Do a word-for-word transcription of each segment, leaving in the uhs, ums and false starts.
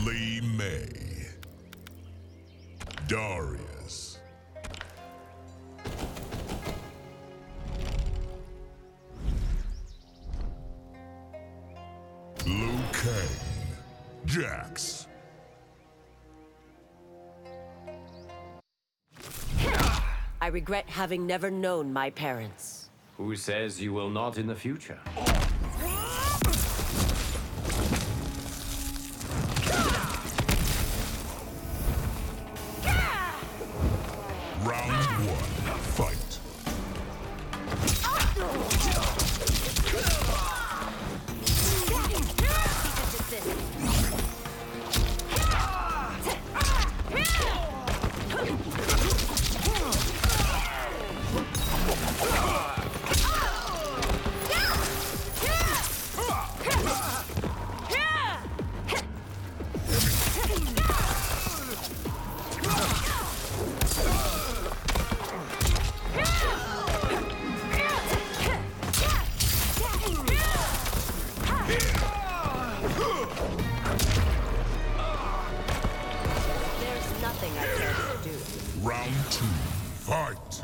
Lee Mei. Darrius. Liu Kang. Jax. I regret having never known my parents. Who says you will not in the future? Round one, fight. Round two, fight!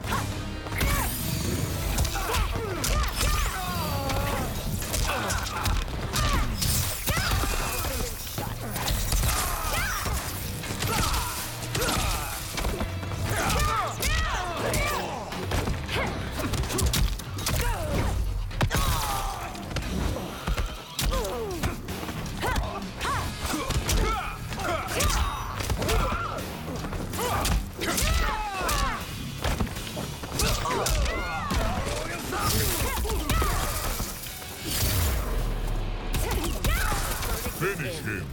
Finish him!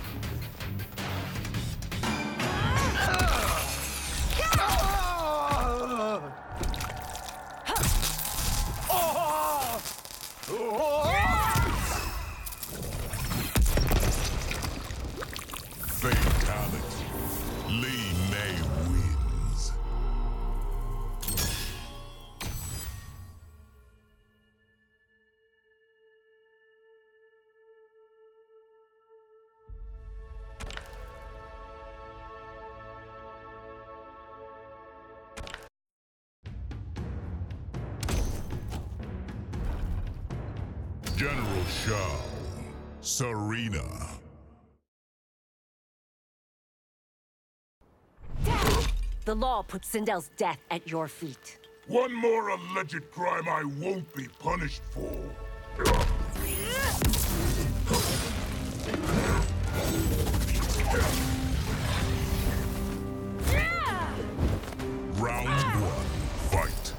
Fatality. Lee Mei wins. General Shao, Serena. The law puts Sindel's death at your feet. One more alleged crime I won't be punished for. Round one, fight.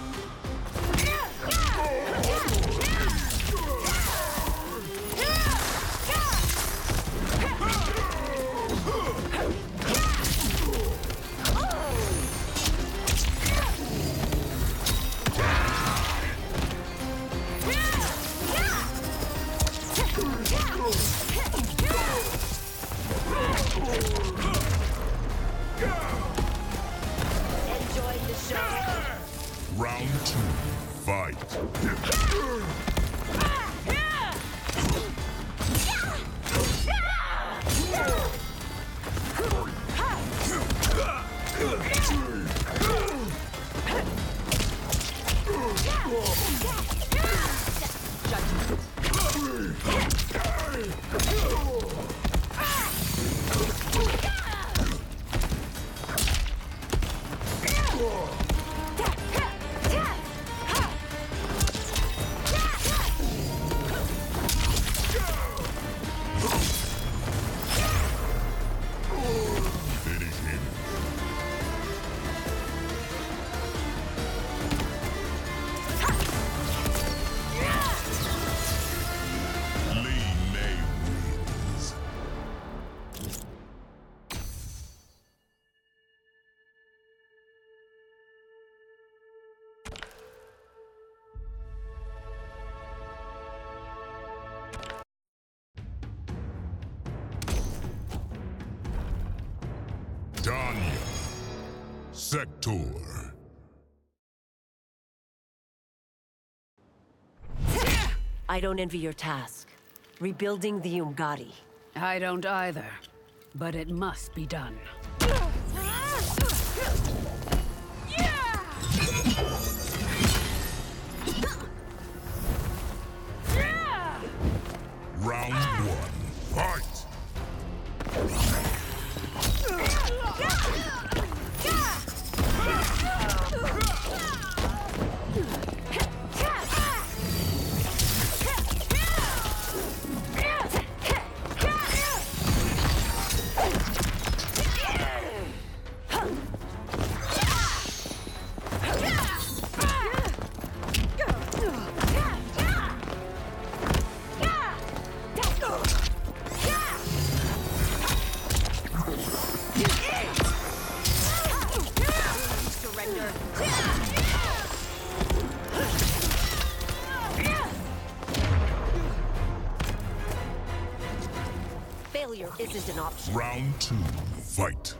Enjoy the show. Round two, fight. Finish him. Lee Mei wins. Tanya, Sector. I don't envy your task. Rebuilding the Umgadi. I don't either. But it must be done. Round one, fight! Failure isn't an option. Round two, fight!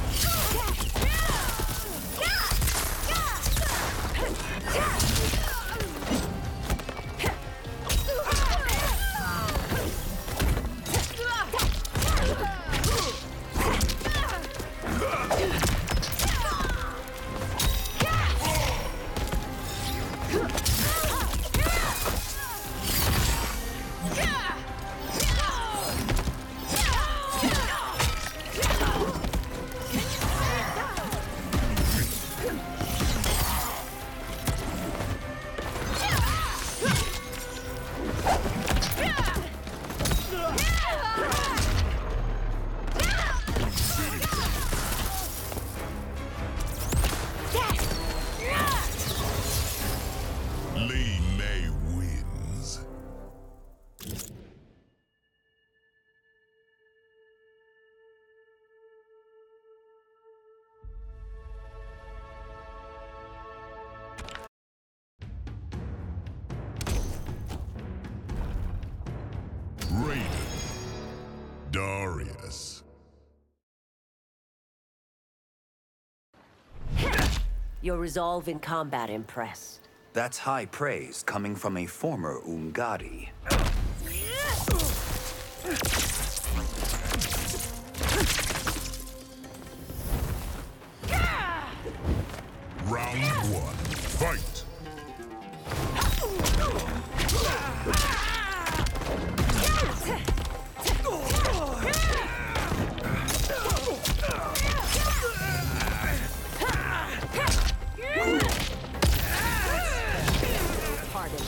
Mei wins. Raiden, Darrius. Your resolve in combat impressed. That's high praise coming from a former Ungari. Round one, fight! Pardon.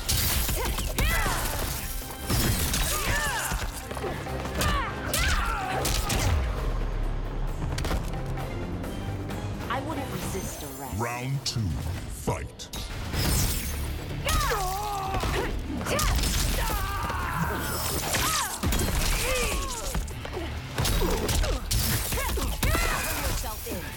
I wouldn't resist arrest. Round two, fight! Yourself in.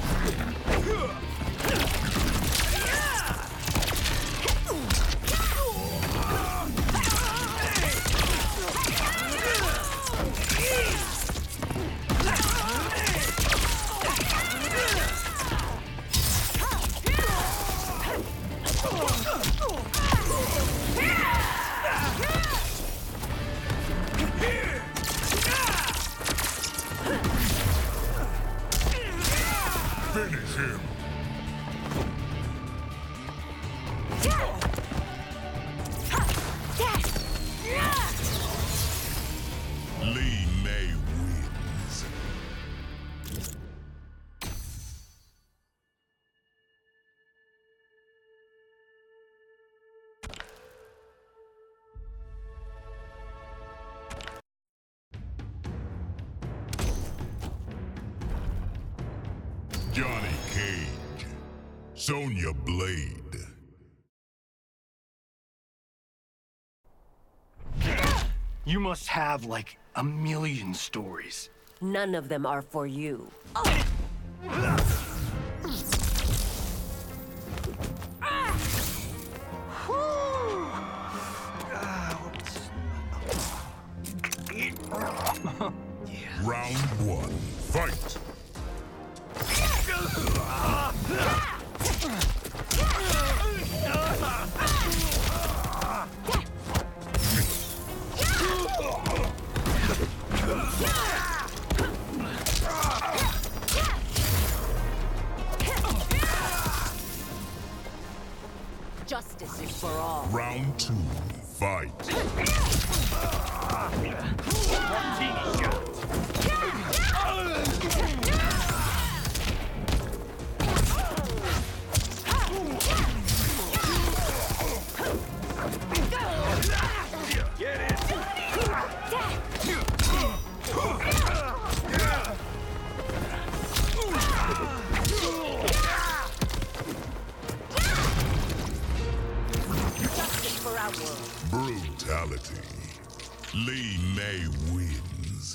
Finish him! Mei wins. Johnny Cage, Sonya Blade. You must have, like, a million stories. None of them are for you. Round one, fight! two, fight. Martini shot. Get it. Justice for our world. Brutality. Lee Mei wins.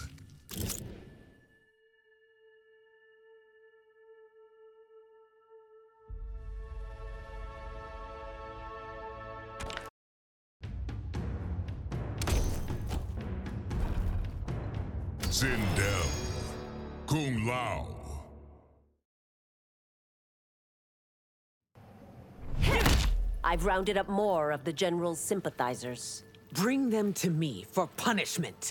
Sindel. Kung Lao. I've rounded up more of the General's sympathizers. Bring them to me for punishment.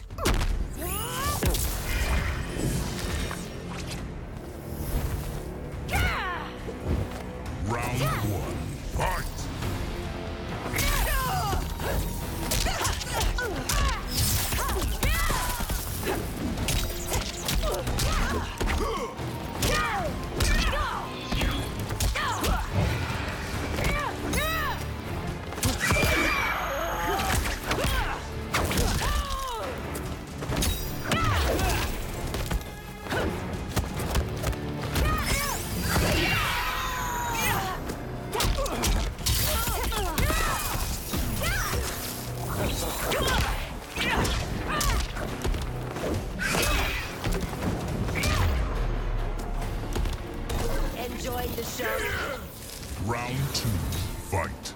Round one, fight! Enjoying the show? Round two, fight!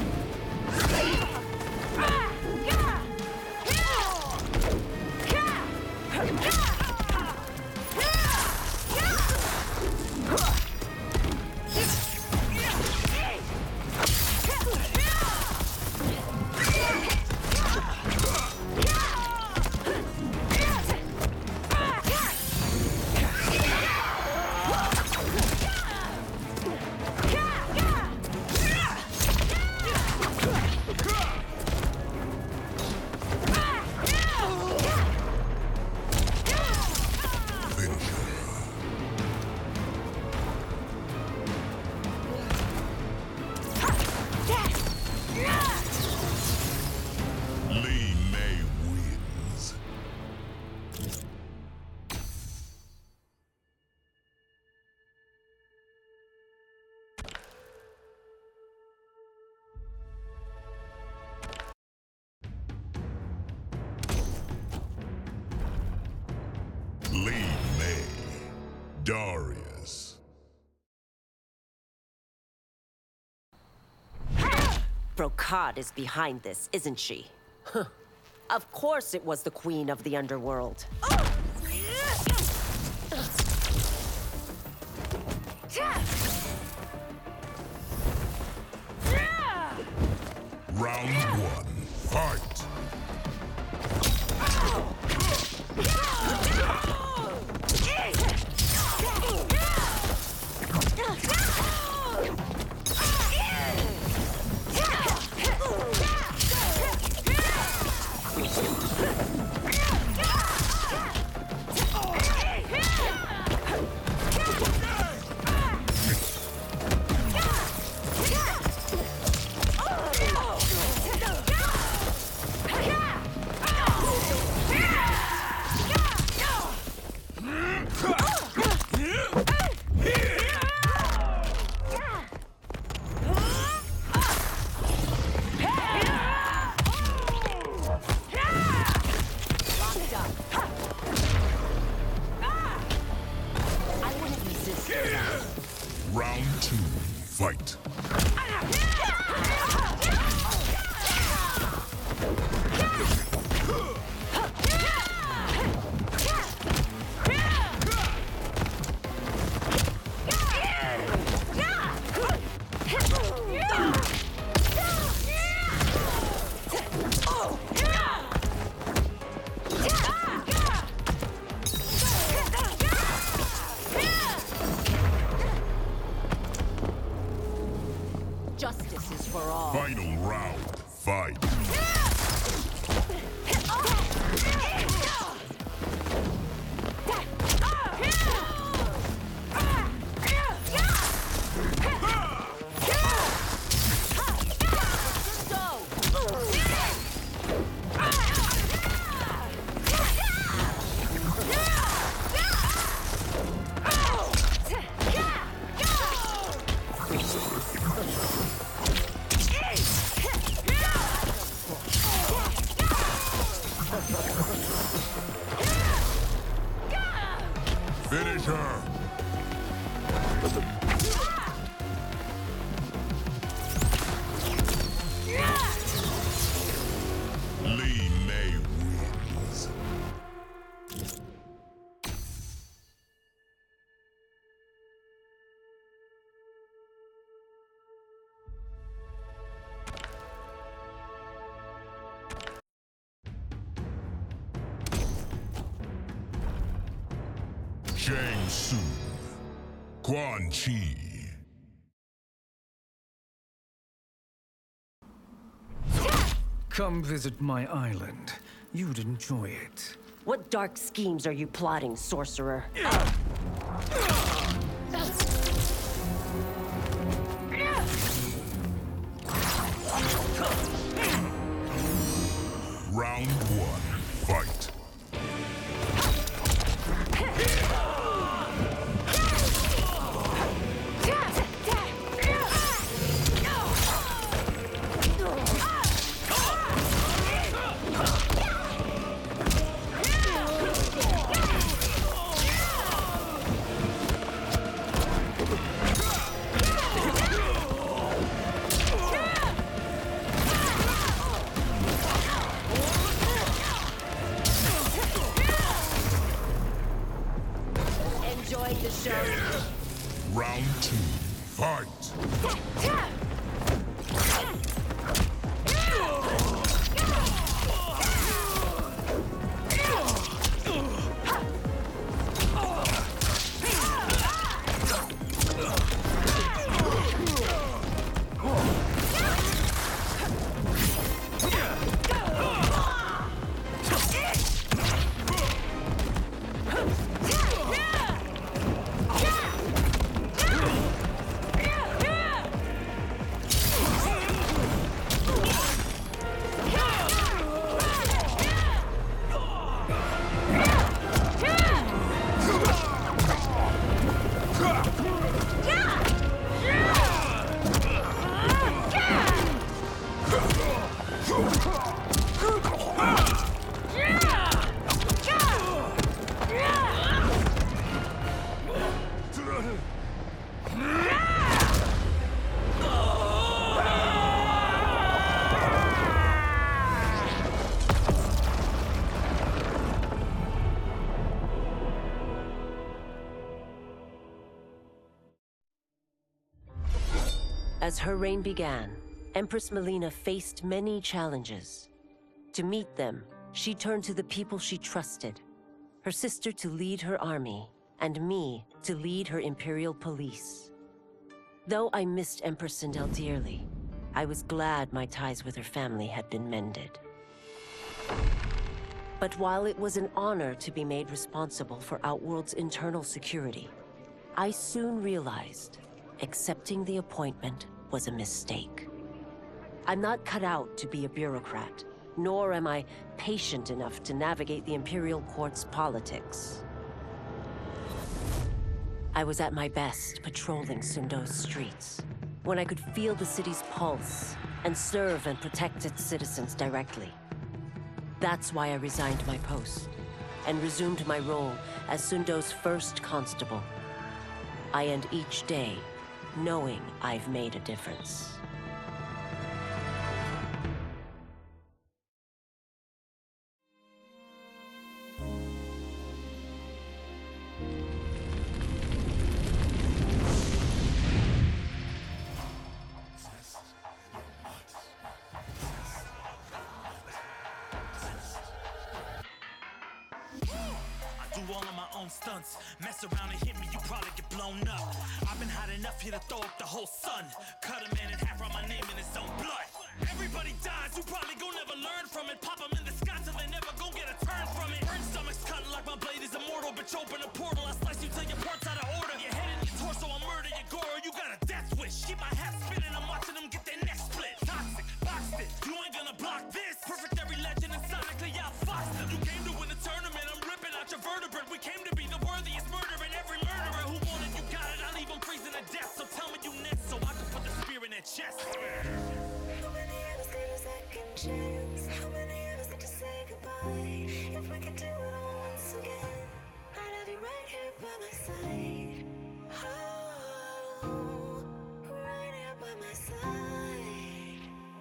Lee Mei wins. Lee Mei, Darrius. Brocade is behind this, isn't she? Huh. Of course it was the Queen of the Underworld. Round one, fight! Round two, fight! Justice is for all. Final round, fight! Fight. Finish her! Lee Mei wins. Shang Tsung, Quan Chi. Come visit my island. You'd enjoy it. What dark schemes are you plotting, sorcerer? Round one, fight. Enjoying the show? Round two, fight. As her reign began, Empress Melina faced many challenges. To meet them, she turned to the people she trusted, her sister to lead her army, and me to lead her imperial police. Though I missed Empress Sindel dearly, I was glad my ties with her family had been mended. But while it was an honor to be made responsible for Outworld's internal security, I soon realized accepting the appointment was a mistake. I'm not cut out to be a bureaucrat, nor am I patient enough to navigate the Imperial Court's politics. I was at my best patrolling Sundo's streets, when I could feel the city's pulse and serve and protect its citizens directly. That's why I resigned my post and resumed my role as Sundo's first constable. I end each day knowing I've made a difference. All of my own stunts. Mess around and hit me, you probably get blown up. I've been hot enough here to throw up the whole sun. Cut a man in half, write my name in his own blood. Everybody dies, you probably gon' never learn from it. Pop 'em in the sky till they never gon' get a turn from it. Burn stomachs cut like my blade is immortal. Bitch, open a portal, I slice you till your parts out of order. Your head and your torso, I murder your gore. You got a death wish. Keep my hat spinning, I'm watching them get their neck split. Toxic, boxed it, you ain't gonna block this. Perfect every legend and sonically outfoxed them. You came to win the tournament, I'm ripping out your vertebrae. We came to be the worthiest murderer, and every murderer who wanted you got it. I'll leave them freezing to death, so tell me you next so I can put the spear in their chest. How many of us get a second chance? How many of us get to say goodbye? If we could do it all once again, I'd have you right here by my side. Oh, right here by my side.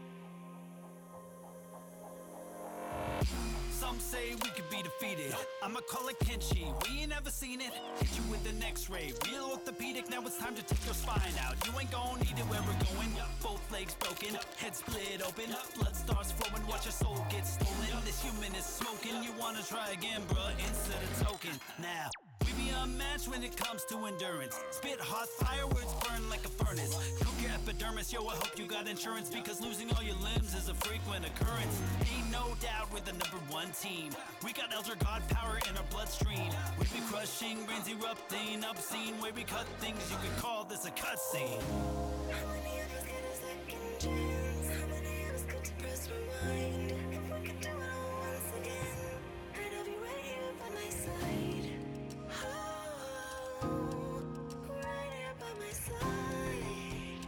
Some say we could be defeated. I'ma call it Kenshi. We ain't ever seen it. Hit you with an X-ray. Real orthopedic. Now it's time to take your spine out. You ain't gon' need it where we're going. Both legs broken, head split open. Blood starts flowing. Watch your soul get stolen. This human is smoking. You wanna try again, bruh? Instead of token. Now. We be unmatched when it comes to endurance. Spit hot fire, words burn like a furnace. Cook your epidermis, yo, I hope you got insurance, because losing all your limbs is a frequent occurrence. Ain't no doubt we're the number one team. We got Elder God power in our bloodstream. We be crushing, brains erupting, obscene. Way we cut things, you could call this a cutscene. How many of us get a second chance? How many of us get to press rewind? If we could do it all once again, I'd have you right here by my side. Oh, right here by my side.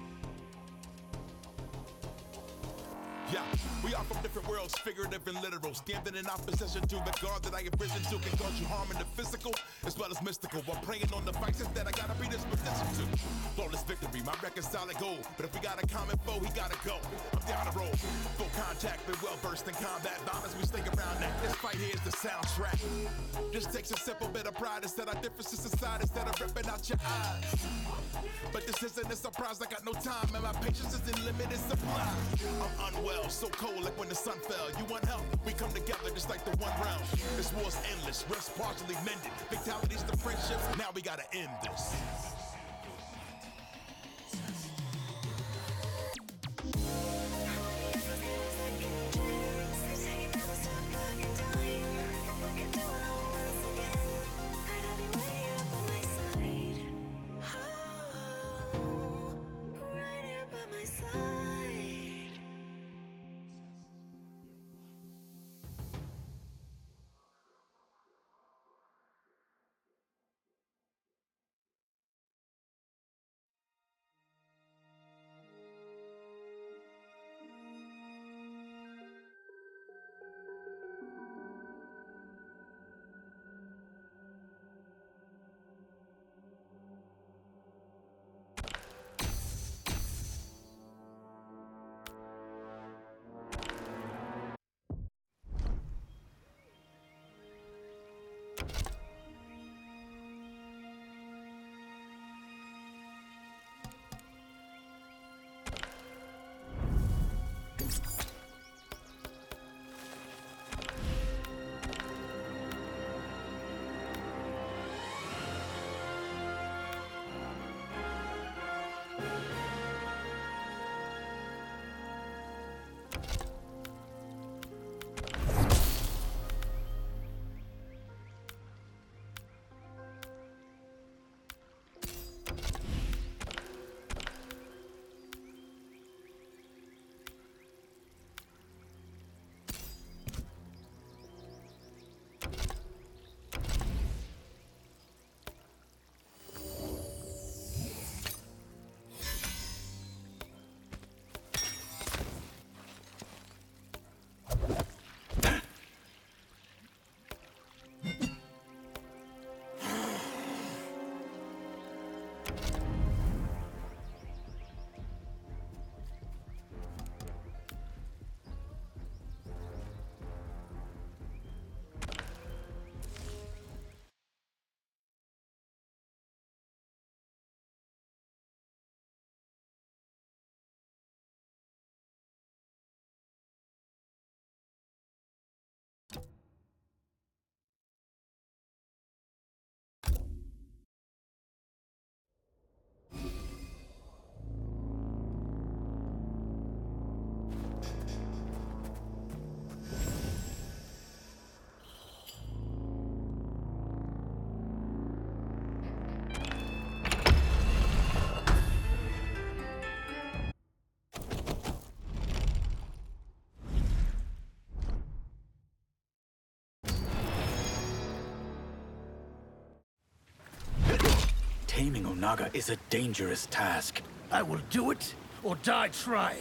Yeah, we are from different worlds, figurative and literal. Standing in opposition to the God that I have risen to can cause you harm in the physical as well as mystical. While praying on the vices that I gotta be this position to. Flawless victory, my record's solid gold. But if we got a common foe, he gotta go. I'm down the road, full contact, but well versed in combat violence. We stay around that. This fight here is the soundtrack. Just takes a simple bit of pride instead of differences aside, instead of ripping out your eyes. But this isn't a surprise, I got no time, and my patience is in limited supply. I'm unwell, so cold like when the sun fell. You want help? We come together just like the one round. This war's endless, rest partially mended. Fatalities to friendships, now we gotta end this. Naga is a dangerous task. I will do it, or die trying.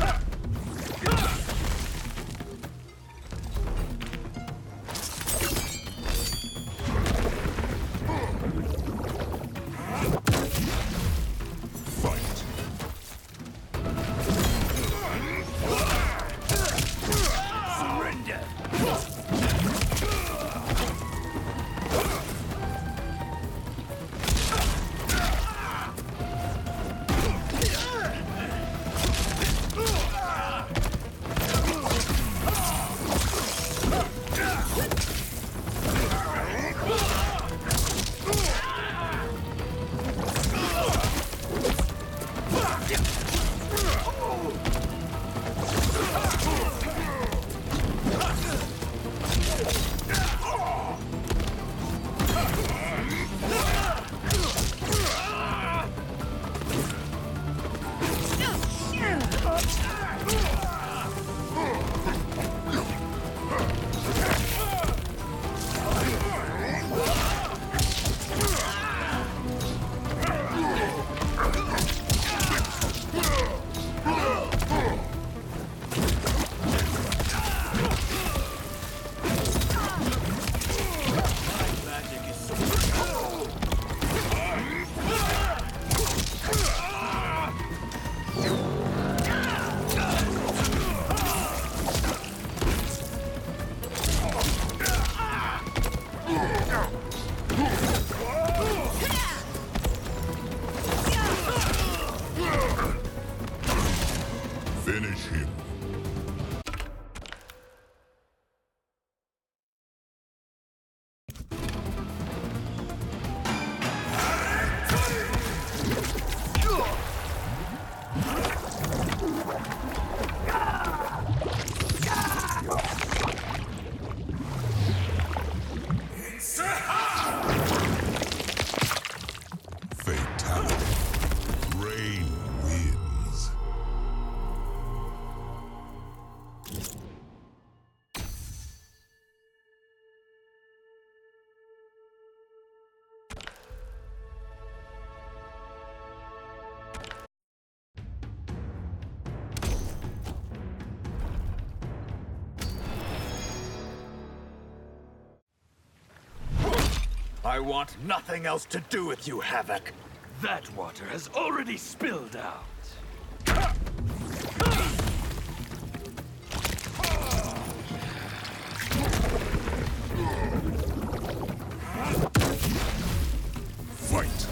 Finish him. Fatality. Rain wins. I want nothing else to do with you, Havoc. That water has already spilled out. Fight.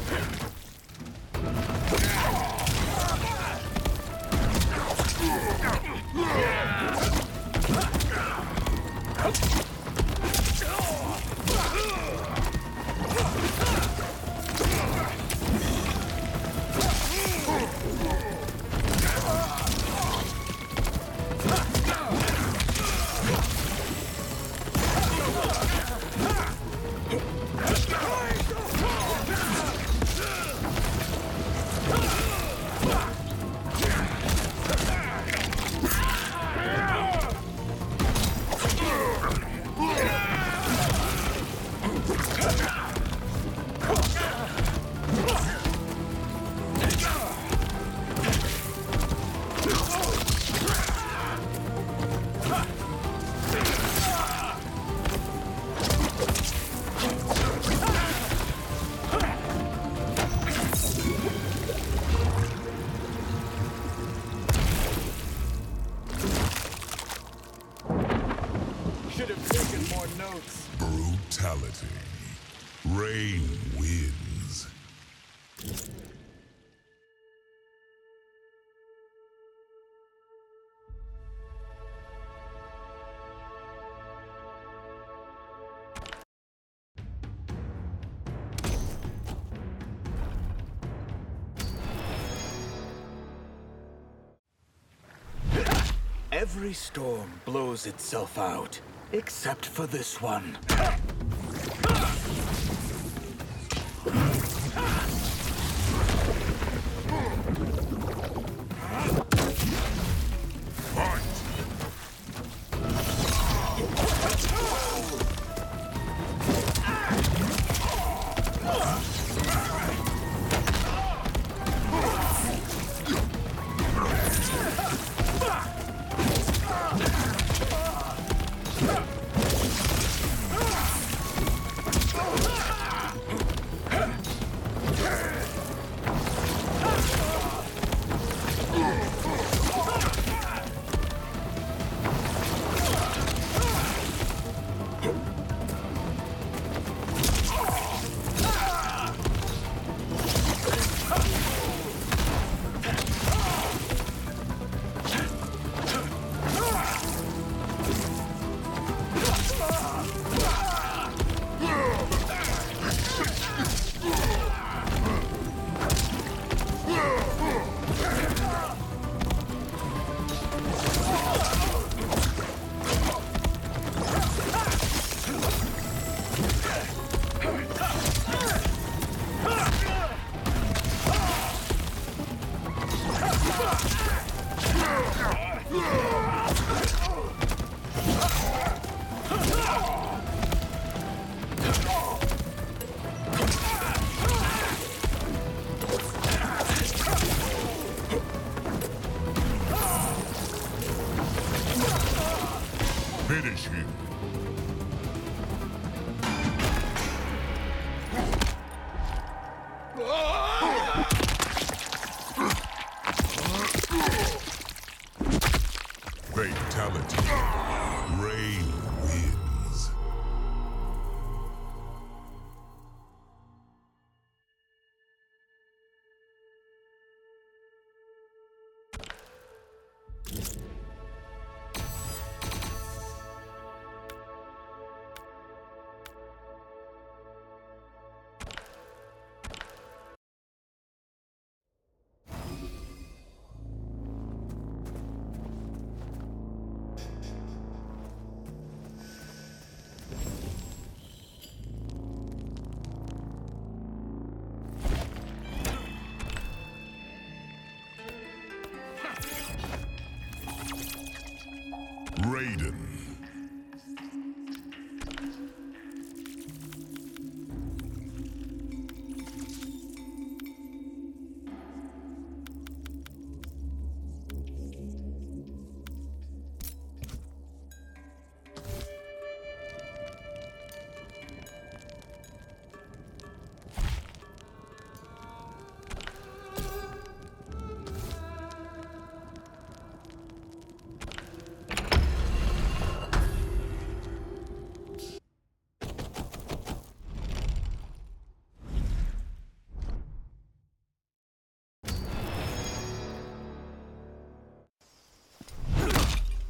Should have taken more notes. Brutality. Rain wins. Every storm blows itself out, except for this one.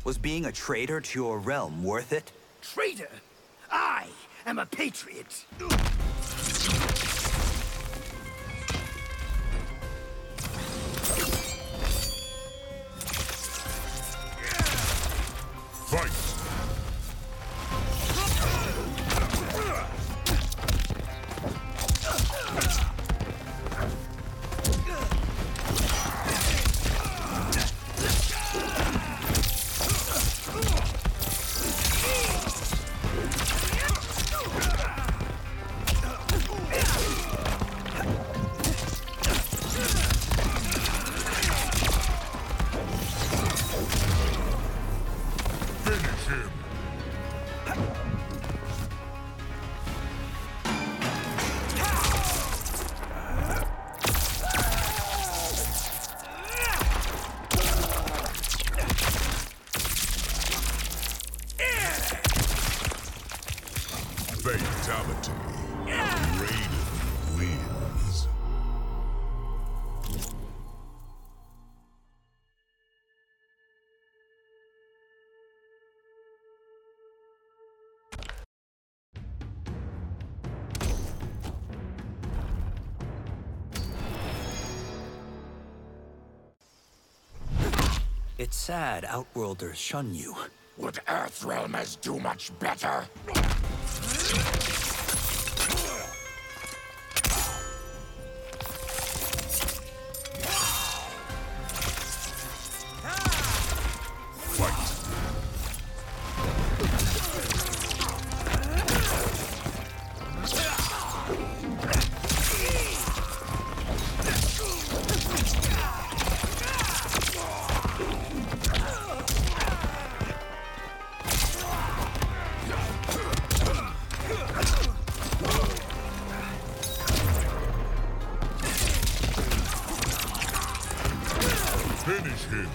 Was being a traitor to your realm worth it? Traitor? I am a patriot. Fight! Finish him! Fatality. Raiden wins. It's sad Outworlders shun you. Would Earthrealmers do much better? Fight! Finish him!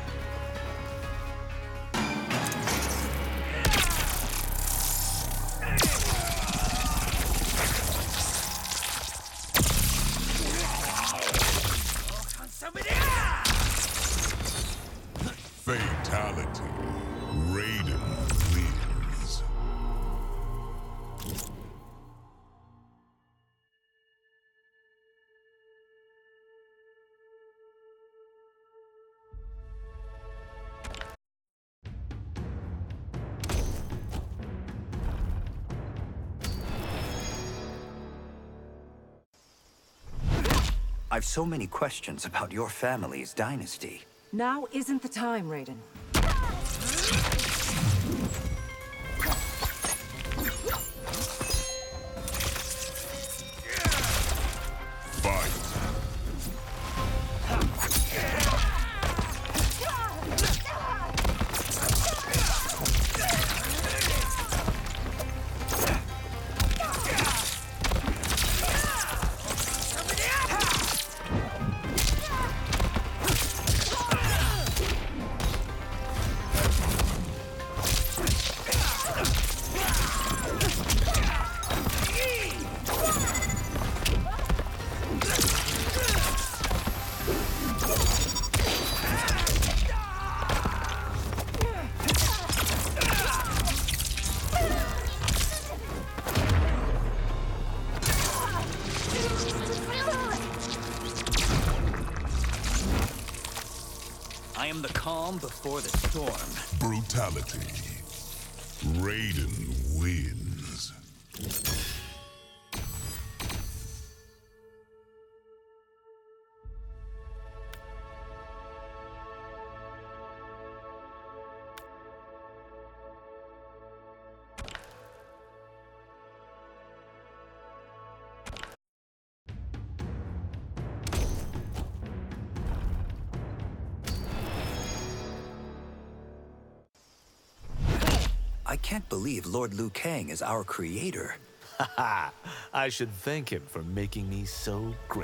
Fatality. Raiden wins. I've so many questions about your family's dynasty. Now isn't the time, Raiden. Fight! I am the calm before the storm. Brutality. Raiden wins. I can't believe Lord Liu Kang is our creator. Haha, I should thank him for making me so great.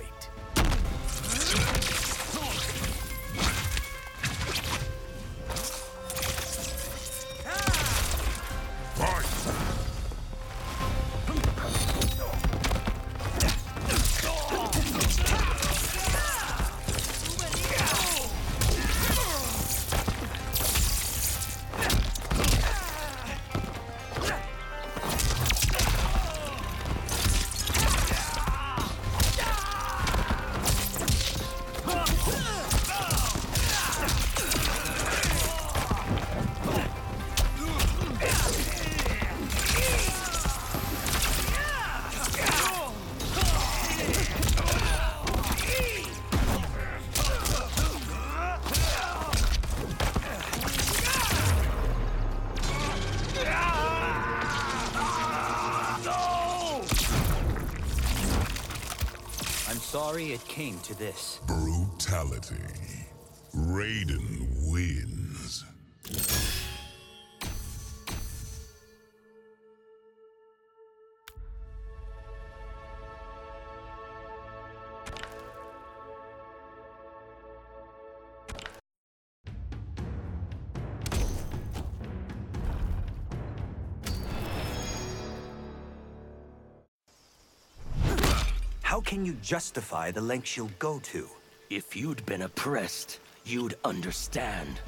sorry it came to this. Brutality. Raiden wins. How can you justify the lengths you'll go to? If you'd been oppressed, you'd understand.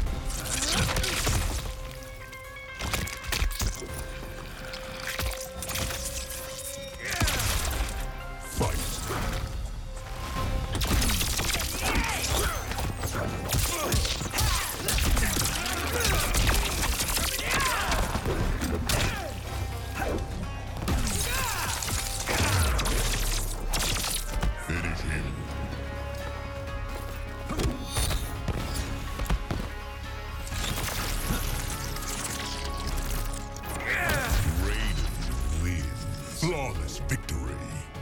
Flawless victory.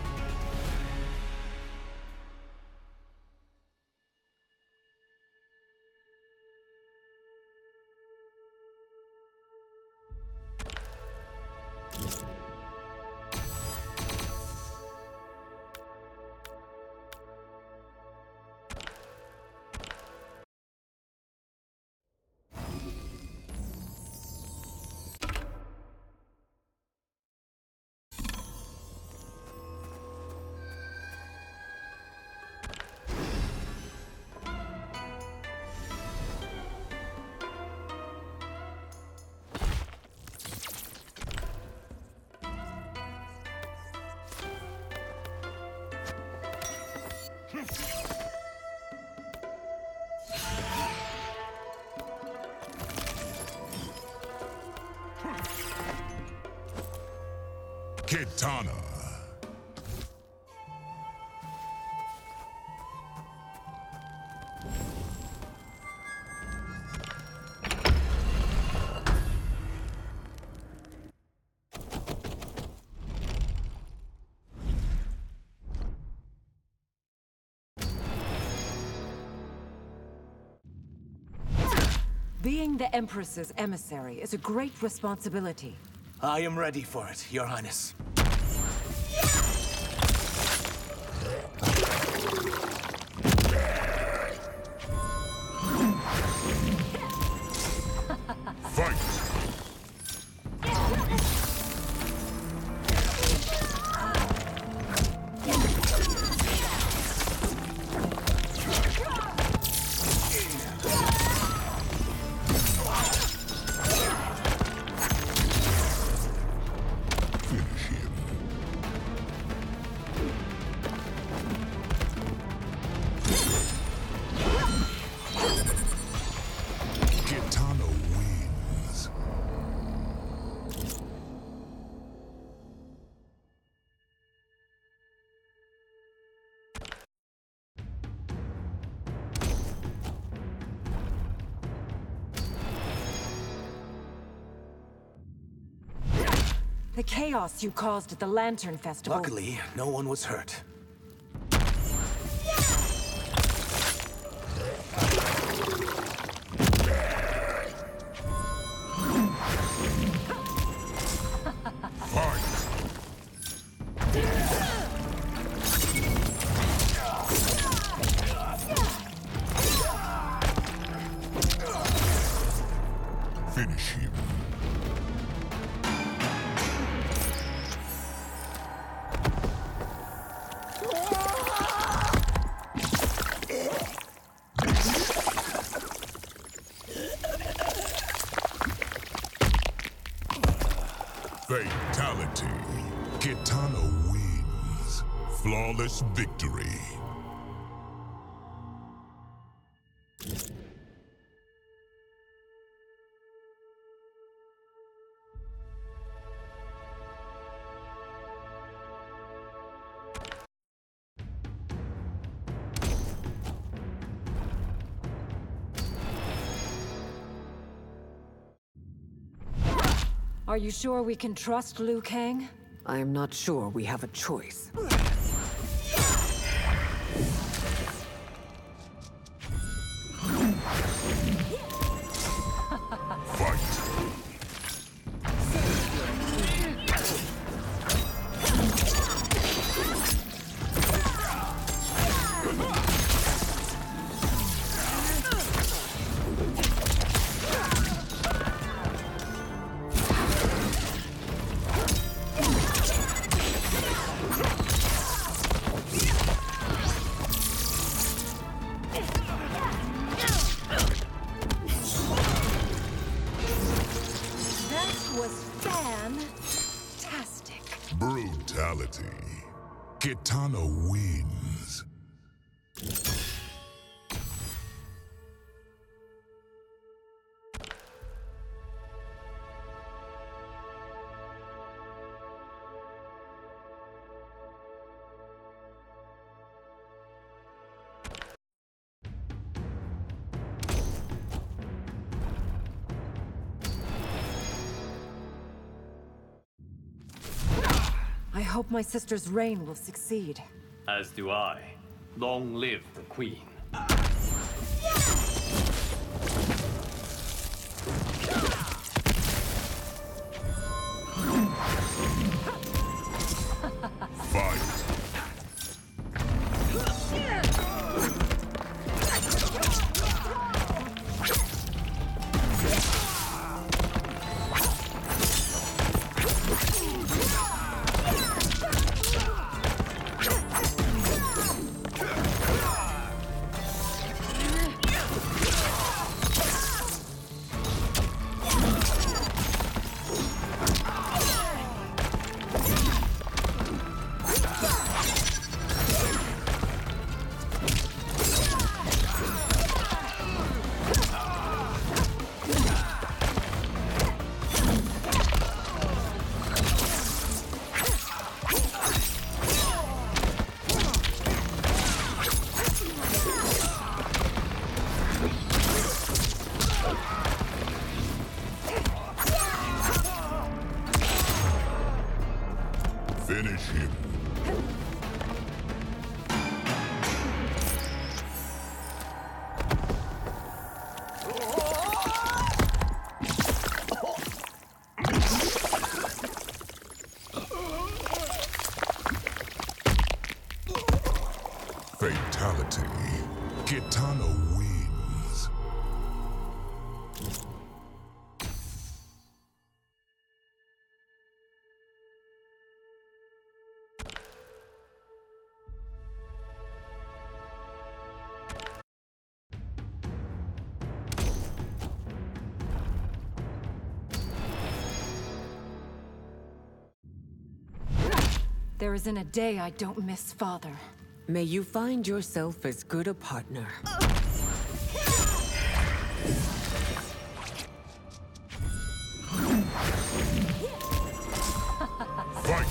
Kitana. Being the Empress's emissary is a great responsibility. I am ready for it, Your Highness. The chaos you caused at the Lantern Festival... Luckily, no one was hurt. Finish him. Fatality. Kitana wins. Flawless victory. Are you sure we can trust Liu Kang? I am not sure we have a choice. Brutality. Kitana wins. I hope my sister's reign will succeed. As do I. Long live the Queen. Fight. Finish him. Fatality. Kitana wins. There isn't a day I don't miss Father. May you find yourself as good a partner. Fight!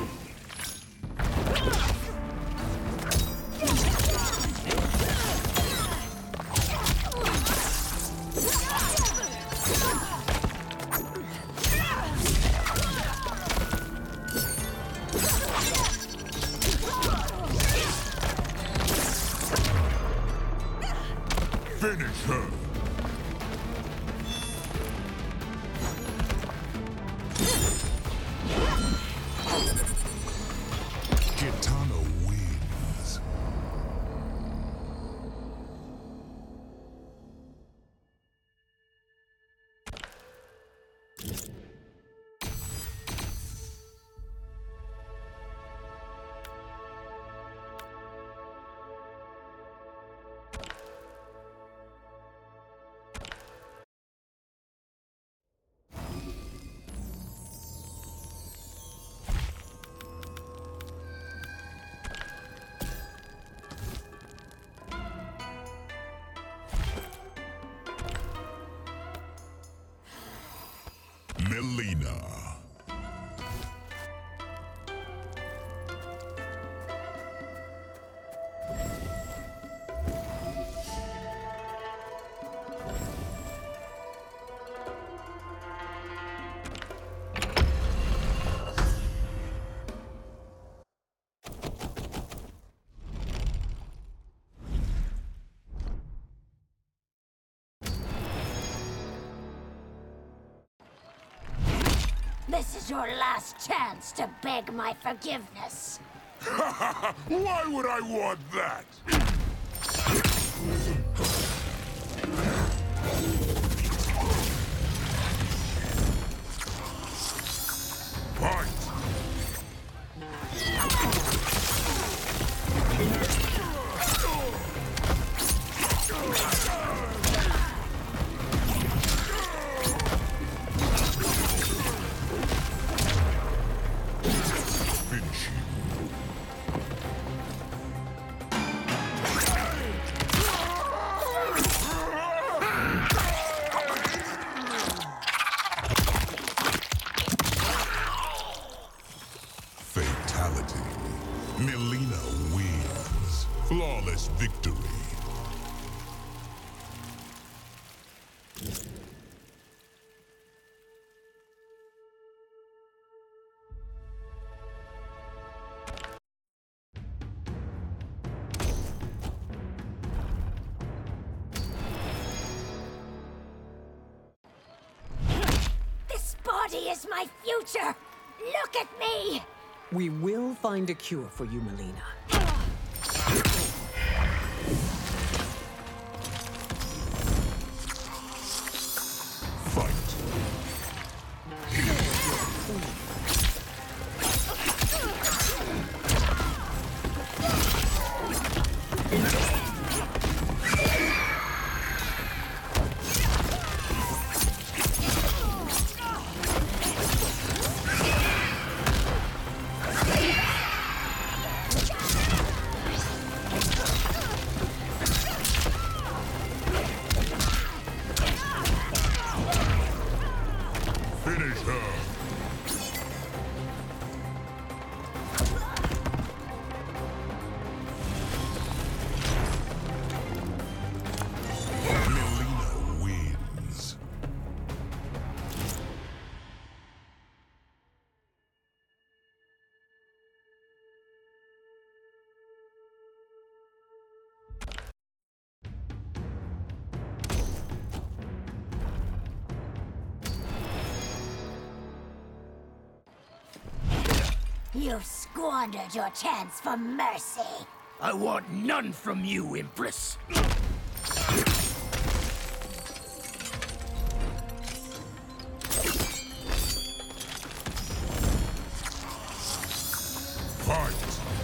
Finish her! Kitana wins. Melina. This is your last chance to beg my forgiveness. Why would I want that? Fight! Fatality. Melina wins. Flawless victory. This body is my future. Look at me. We will find a cure for you, Melina. Finish her. Melina wins. You've squandered your chance for mercy. I want none from you, Empress. Fight!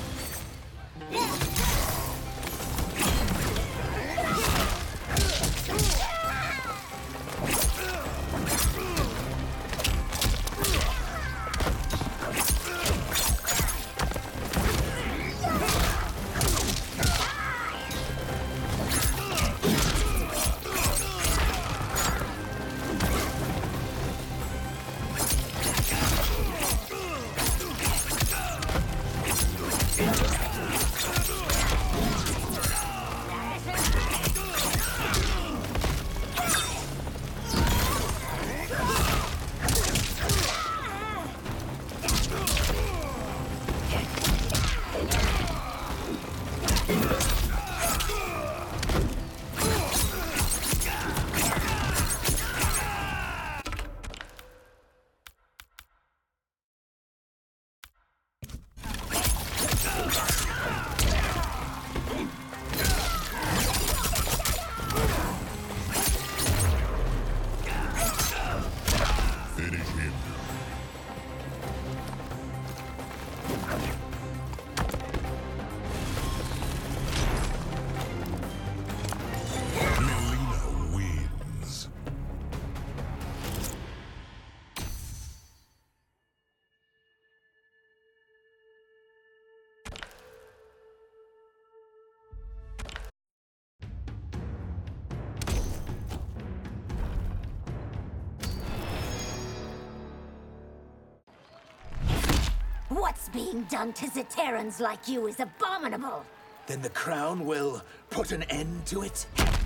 What's being done to Zeterans like you is abominable. Then the crown will put an end to it?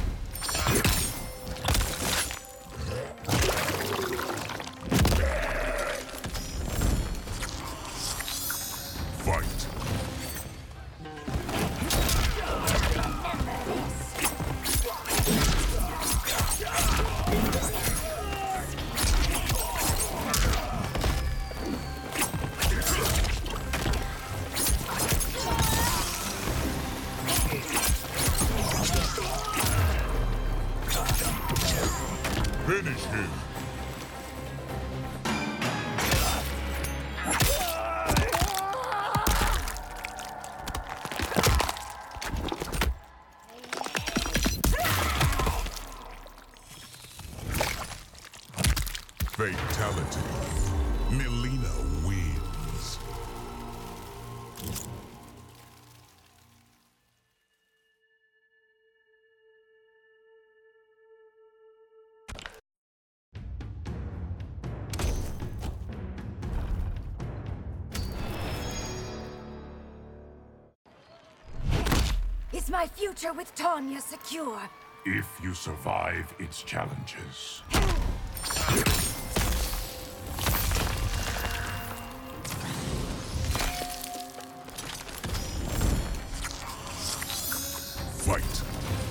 Fight! Finish him. Fatality. Melina wins. Is my future with Tanya secure? If you survive its challenges. Fight.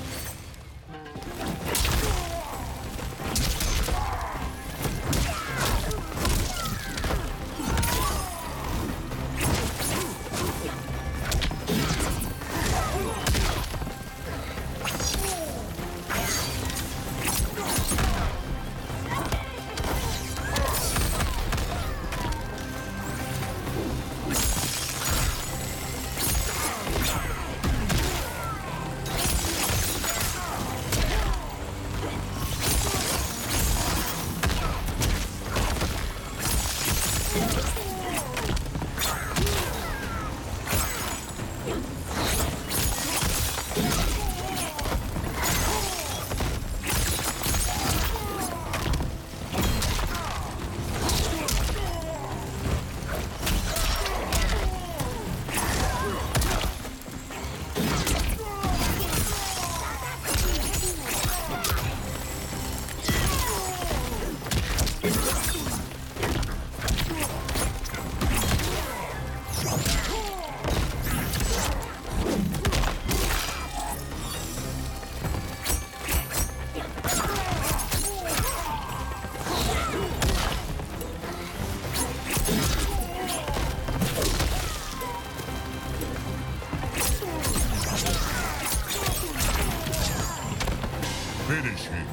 Finish him.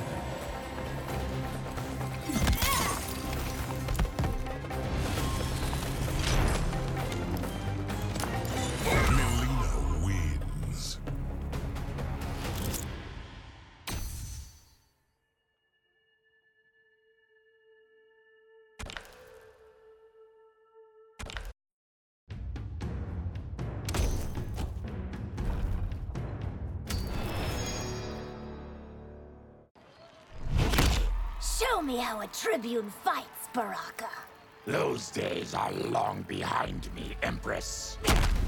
Melina wins. Show me how a Tribune fights, Baraka. Those days are long behind me, Empress.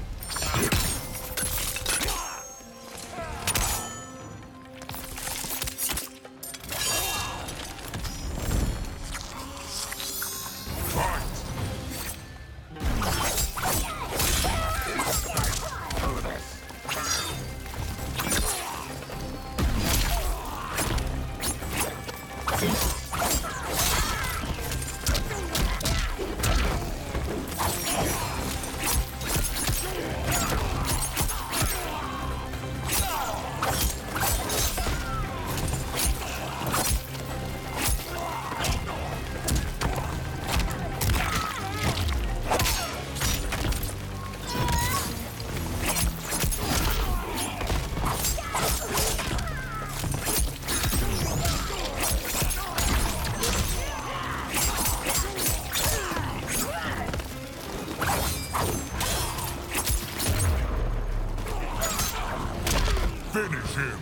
Finish him!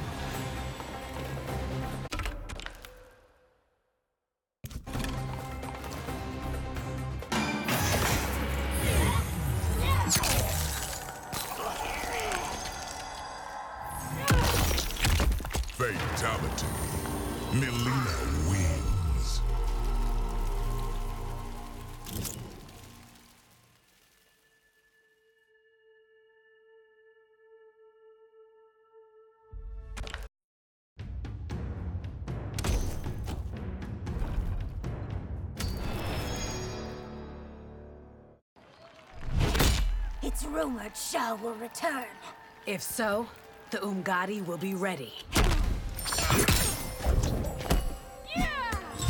Fatality. Melina wins. It's rumored Shao will return. If so, the Umgadi will be ready.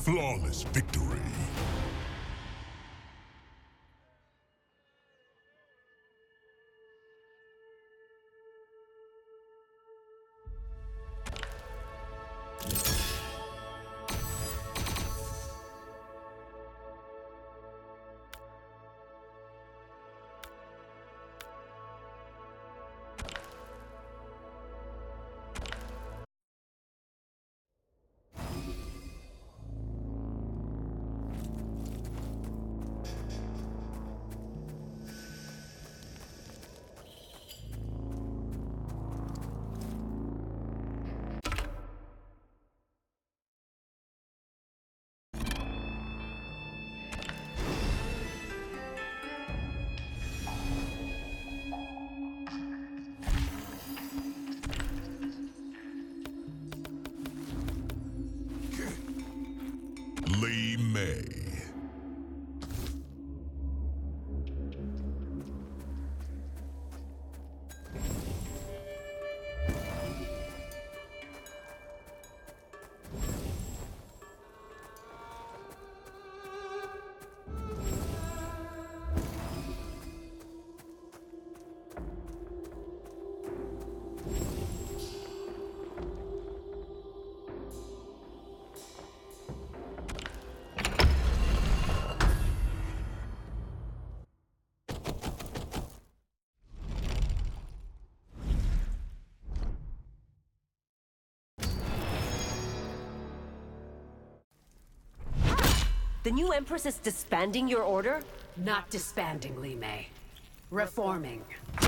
flawless victory. Mei. The new Empress is disbanding your order? Not disbanding, Li Mei. Reforming.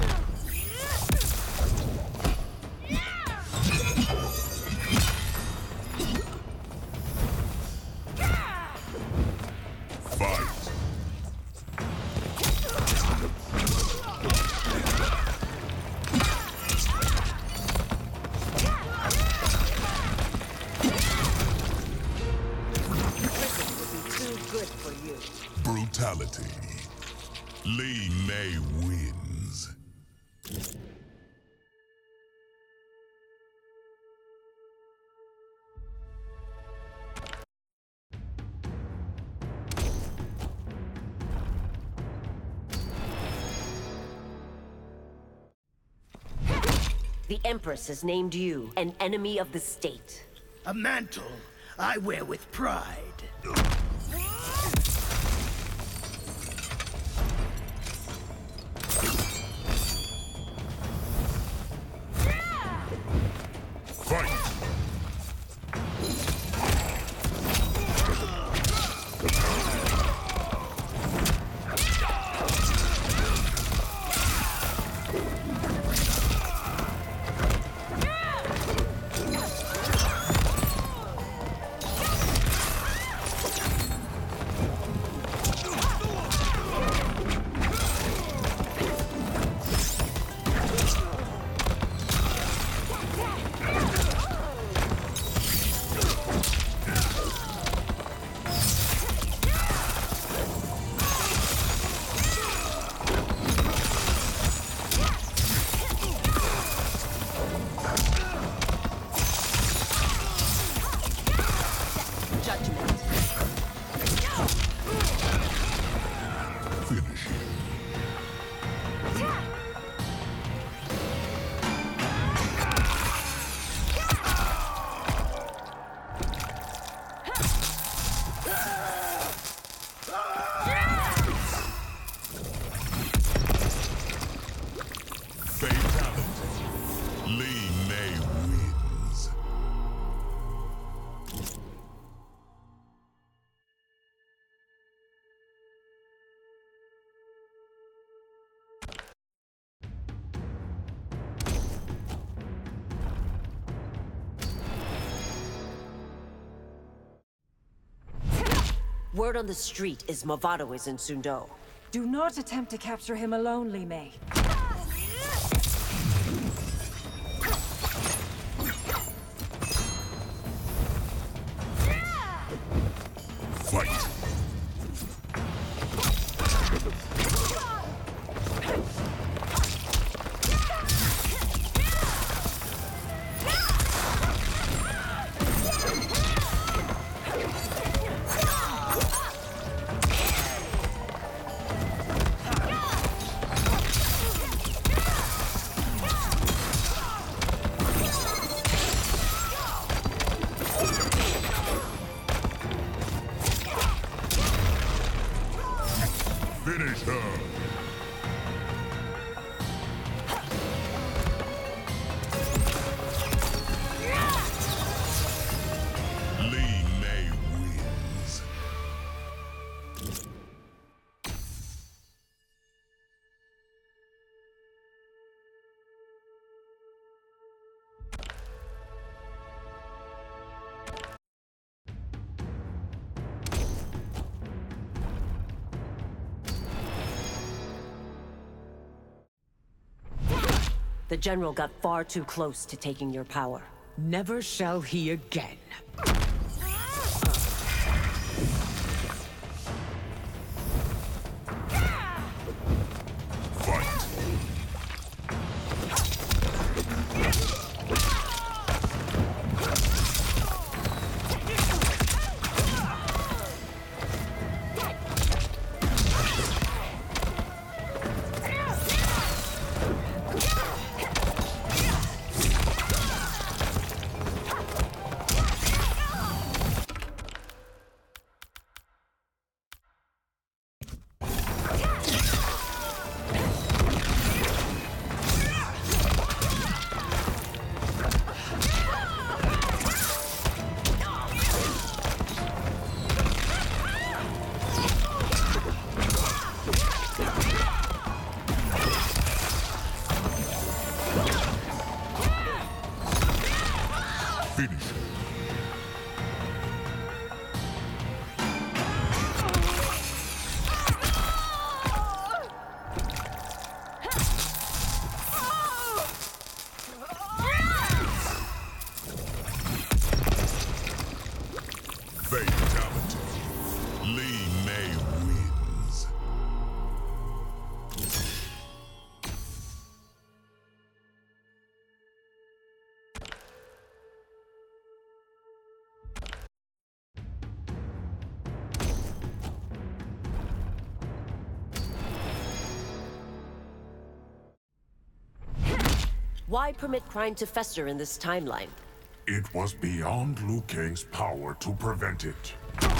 Brutality. Li Mei wins. The Empress has named you an enemy of the state. A mantle I wear with pride. Word on the street is Movado is in Sundo. Do not attempt to capture him alone, Li Mei. Fight! Finish her! Lee Mei wins. The General got far too close to taking your power. Never shall he again. Finish. Fatality. Lee Mei wins. Why permit crime to fester in this timeline? It was beyond Liu Kang's power to prevent it.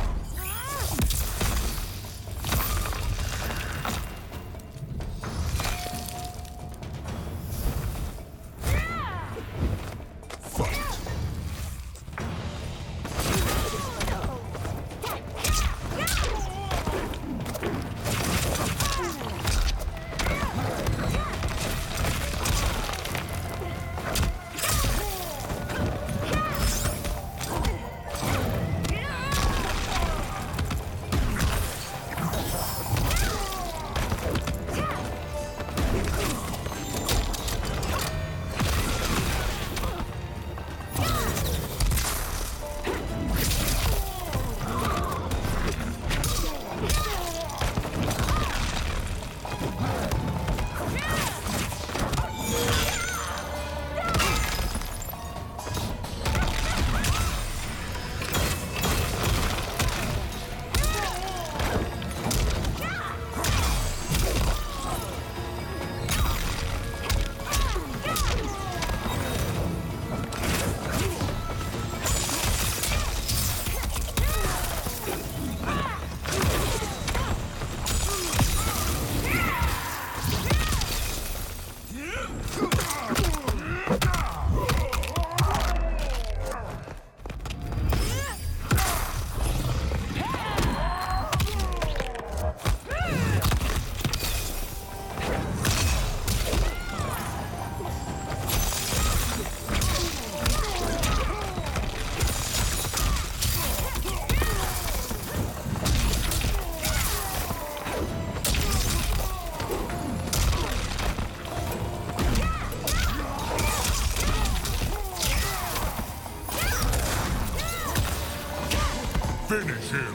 Finish him!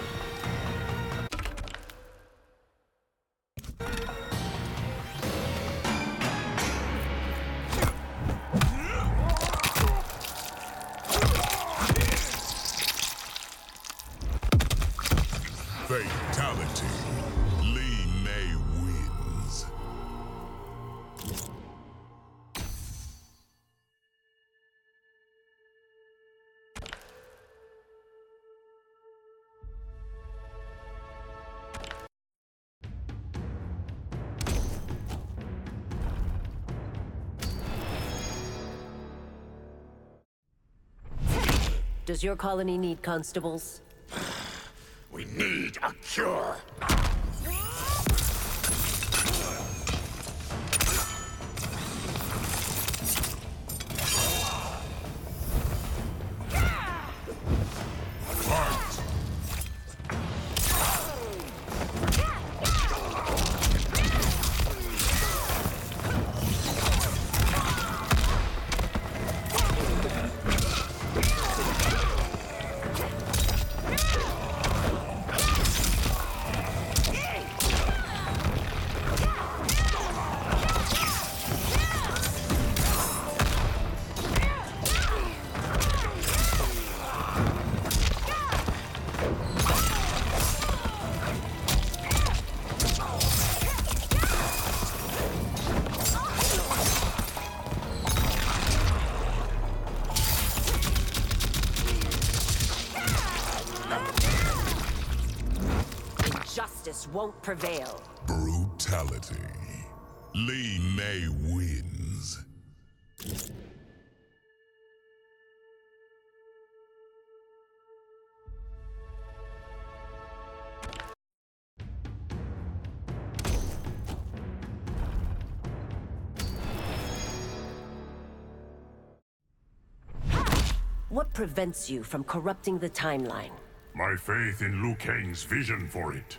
Fatality. Lee Mei wins. Does your colony need constables? We need a cure. Justice won't prevail. Brutality. Lee Mei wins. What prevents you from corrupting the timeline? My faith in Liu Kang's vision for it.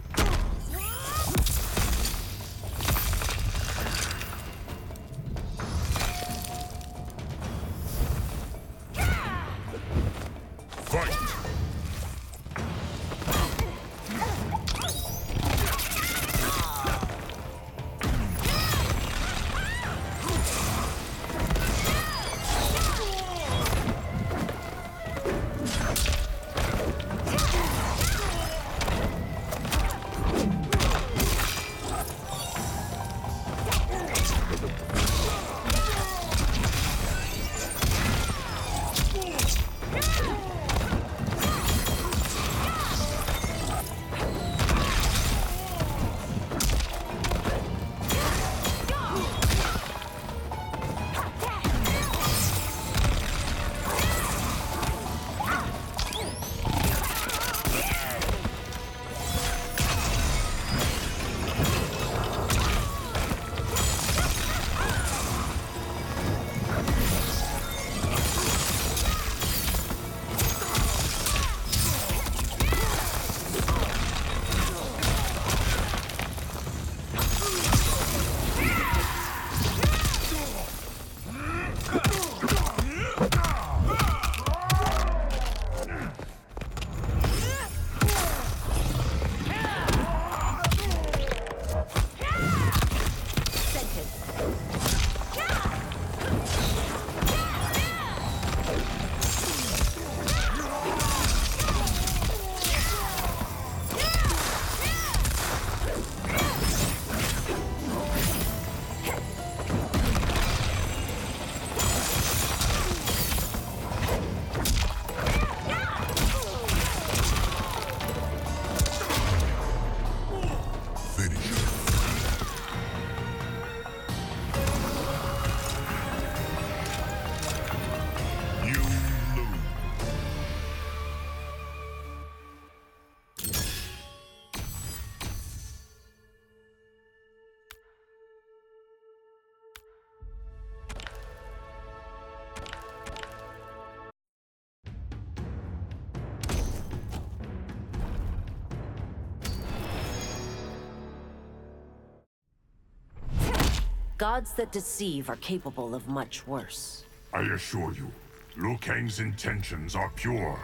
Gods that deceive are capable of much worse. I assure you, Liu Kang's intentions are pure.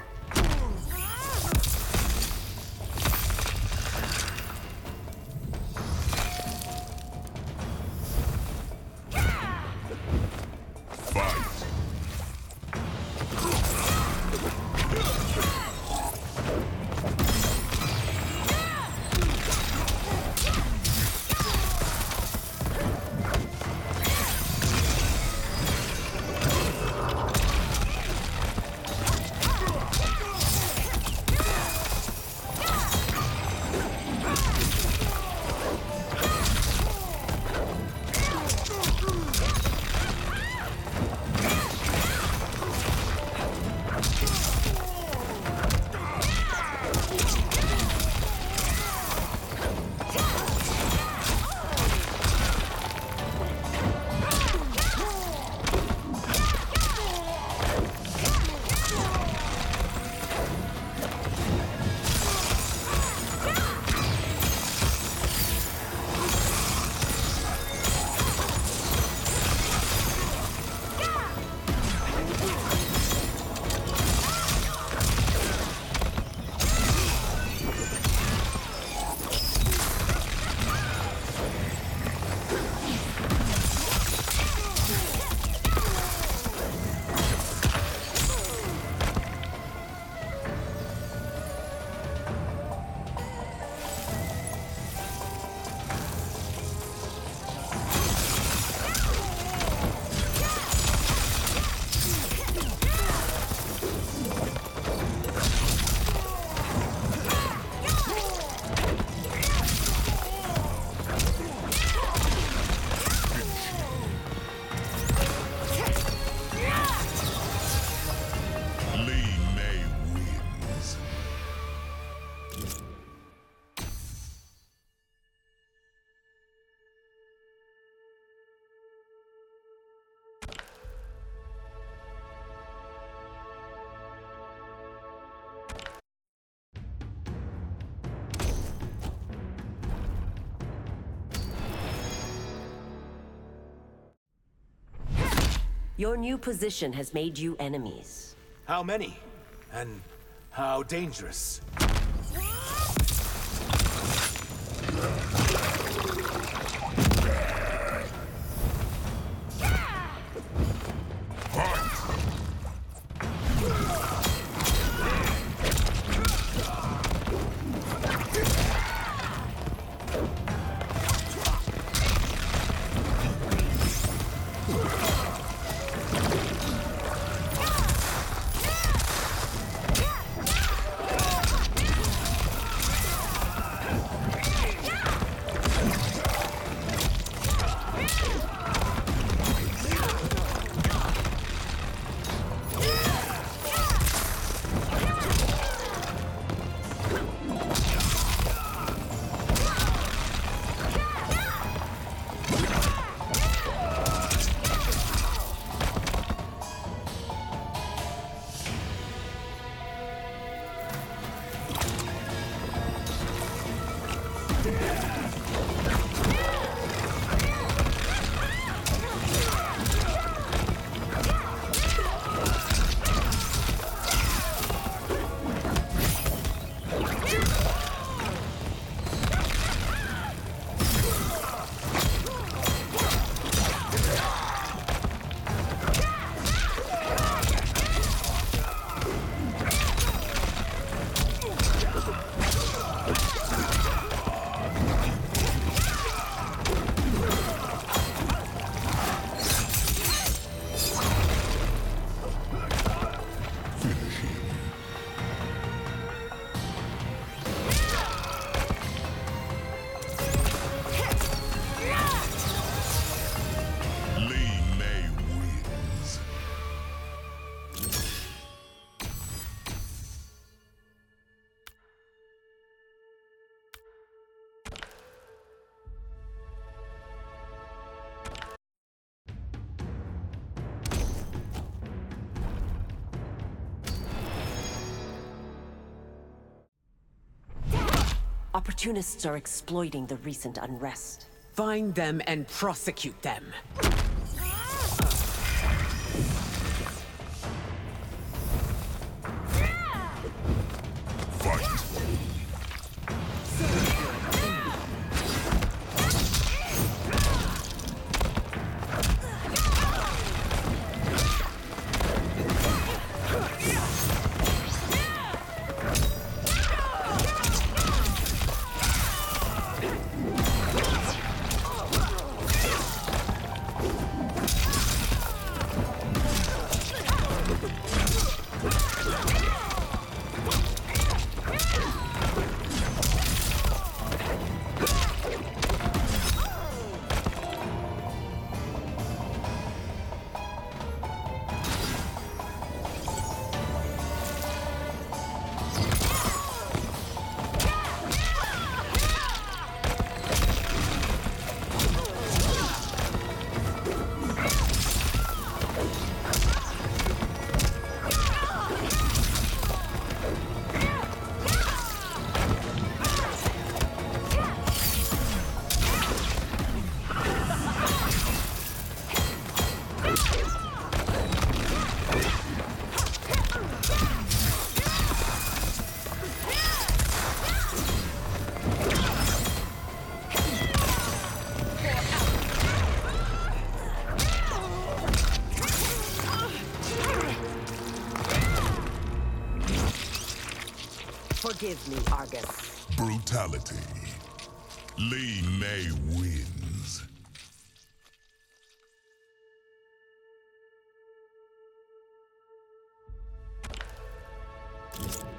Your new position has made you enemies. How many? And how dangerous? Opportunists are exploiting the recent unrest. Find them and prosecute them. Forgive me, Argus. Brutality. Li Mei wins.